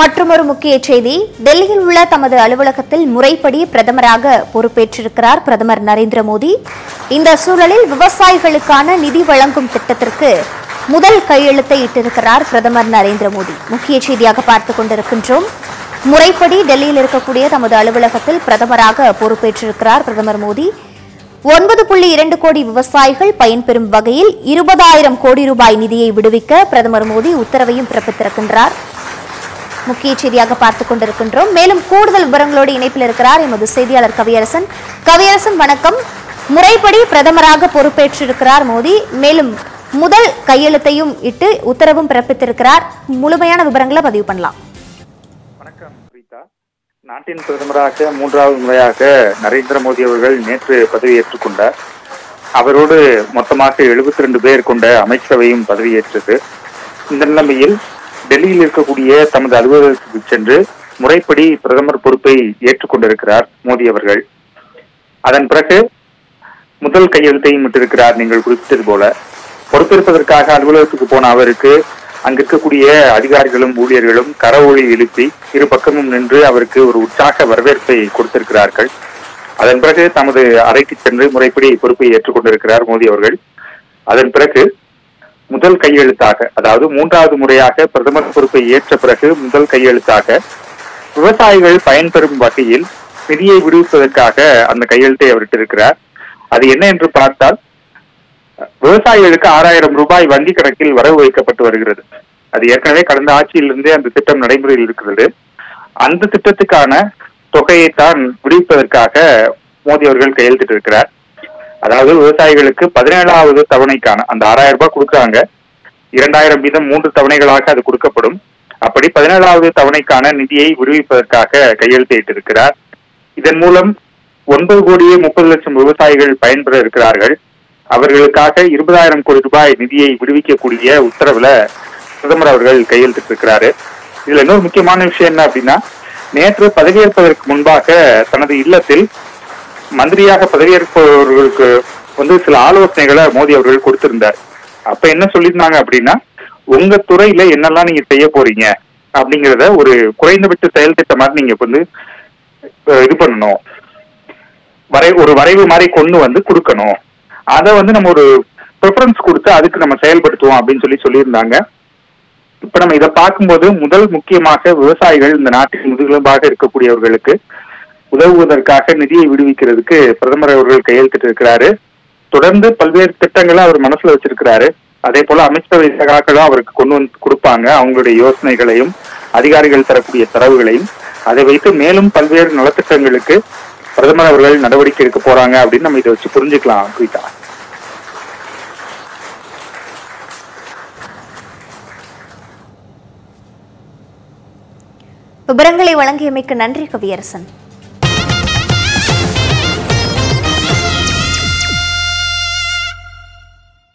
மற்றொரு முக்கிய செய்தி, டெல்லியில் உள்ள தமது அலுவலகத்தில் முறைப்படி பிரதமராக பொறுப்பேற்றிருக்கிறார் பிரதமர் நரேந்திர மோடி. இந்த சூழலில் விவசாயிகளுக்கான நிதி வழங்கும் திட்டத்திற்கு முதல் கையெழுத்தை இட்டிருக்கிறார் பிரதமர் நரேந்திர மோடி. முக்கிய செய்தியாக பார்த்துக் கொண்டிருக்கின்றோம். முறைப்படி டெல்லியில் இருக்கக்கூடிய தமது அலுவலகத்தில் பிரதமராக பொறுப்பேற்றிருக்கிறார் பிரதமர் மோடி. 9.2 கோடி விவசாயிகள் பயன்பெறும் வகையில் 20,000 கோடி ரூபாய் நிதியை விடுவிக்க பிரதமர் மோடி உத்தரவையும் பிறப்பித்திருக்கின்றார். முக்கிய செய்தியாக பார்த்துக் கொண்டிருக்கின்றோம். மேலும் கூடுதல் விவரங்களோடு இணைப்பில் இருக்கிறார் எமது செய்தியாளர் கவியரசன். கவியரசன் வணக்கம். முறைப்படி பிரதமராக பொறுப்பேற்றிருக்கிறார் மோடி. மேலும் முதல் கையெழுத்தையும் இட்டு உத்தரவும் பிறப்பித்திருக்கிறார். முழுமையான விவரங்களை பதிவு பண்ணலாம். வணக்கம் பிரீதா. நாட்டின் பிரதமராக 3வது முறையாக நரேந்திர மோடி அவர்கள் நேற்று பதவியேற்றுக் கொண்டார். அவரோடு மொத்தமாக 72 பேர் கொண்ட அமைச்சரவையும் பதவியேற்றது. இந்த நிலைமையில் டெல்லியில் இருக்கக்கூடிய தமது அலுவலகத்துக்கு சென்று முறைப்படி பிரதமர் பொறுப்பை ஏற்றுக்கொண்டிருக்கிறார் மோடி அவர்கள். அதன் பிறகு முதல் கையெழுத்தையும் விட்டிருக்கிறார். நீங்கள் குறிப்பிட்டது போல பொறுப்பேற்பதற்காக அலுவலகத்துக்கு போன அவருக்கு அங்கு இருக்கக்கூடிய அதிகாரிகளும் ஊழியர்களும் கரவொலி எழுப்பி இரு பக்கமும் நின்று அவருக்கு ஒரு உற்சாக வரவேற்பை கொடுத்திருக்கிறார்கள். அதன் பிறகு தமது அறைக்கு சென்று முறைப்படி பொறுப்பை ஏற்றுக்கொண்டிருக்கிறார் மோடி அவர்கள். அதன் பிறகு முதல் கையெழுத்தாக, அதாவது 3வது முறையாக பிரதமர் பொறுப்பை ஏற்ற பிறகு முதல் கையெழுத்தாக விவசாயிகள் பயன்பெறும் வகையில் நிதியை விடுவிப்பதற்காக அந்த கையெழுத்தை அவர் இட்டிருக்கிறார். அது என்ன என்று பார்த்தால், விவசாயிகளுக்கு 6,000 ரூபாய் வங்கி கணக்கில் வரவு வைக்கப்பட்டு வருகிறது. அது ஏற்கனவே கடந்த ஆட்சியிலிருந்தே அந்த திட்டம் நடைமுறையில் இருக்கிறது. அந்த திட்டத்துக்கான தொகையை தான் விடுவிப்பதற்காக மோடி அவர்கள் கையெழுத்திட்டிருக்கிறார். அதாவது விவசாயிகளுக்கு 17வது தவணைக்கான அந்த 6,000 ரூபாய் கொடுக்குறாங்க. 2,000 வீதம் 3 தவணைகளாக அது கொடுக்கப்படும். அப்படி 17வது தவணைக்கான நிதியை விடுவிப்பதற்காக கையெழுத்திட்டிருக்கிறார். இதன் மூலம் 9,30,00,000 விவசாயிகள் பயன்பெற இருக்கிறார்கள். அவர்களுக்காக 20,000 கோடி ரூபாய் நிதியை விடுவிக்கக்கூடிய உத்தரவுல பிரதமர் அவர்கள் கையெழுத்திட்டிருக்கிறாரு. இதுல இன்னொரு முக்கியமான விஷயம் என்ன அப்படின்னா, நேற்று பதவியேற்பதற்கு முன்பாக தனது இல்லத்தில் மந்திரியாக பதவியேற்பவர்களுக்கு சில ஆலோசனைகளை மோடி அவர்கள் கொடுத்திருந்தார். அப்ப என்ன சொல்லியிருந்தாங்க அப்படின்னா, உங்க துறையில என்னெல்லாம் நீங்க செய்ய போறீங்க அப்படிங்கிறத ஒரு குறைந்தபட்ச செயல் திட்டம் மாதிரி நீங்க இது பண்ணணும், ஒரு வரைவு மாதிரி கொண்டு வந்து கொடுக்கணும். அதை நம்ம ஒரு ப்ரிஃபரன்ஸ் கொடுத்து அதுக்கு நம்ம செயல்படுத்துவோம் அப்படின்னு சொல்லியிருந்தாங்க. இப்ப நம்ம இதை பார்க்கும்போது முதல் முக்கியமாக விவசாயிகள் இந்த நாட்டின் முதுகெலும்பாக இருக்கக்கூடியவர்களுக்கு உதவுவதற்காக நிதியை விடுவிக்கிறதுக்கு பிரதமர் அவர்கள் கையெழுத்திட்டு இருக்கிறாரு. தொடர்ந்து பல்வேறு திட்டங்களை அவர் மனசுல வச்சிருக்கிறாரு. அதே போல அமைச்சரவை சகாக்களும் அவருக்கு கொண்டு வந்து கொடுப்பாங்க அவங்களுடைய யோசனைகளையும் அதிகாரிகள் தரக்கூடிய தரவுகளையும். அதை வைத்து மேலும் பல்வேறு நலத்திட்டங்களுக்கு பிரதமர் அவர்கள் நடவடிக்கை எடுக்க போறாங்க அப்படின்னு நம்ம இதை வச்சு புரிஞ்சுக்கலாம். பிரீதா, விவரங்களை வழங்கியமைக்கு நன்றி கவியரசன்.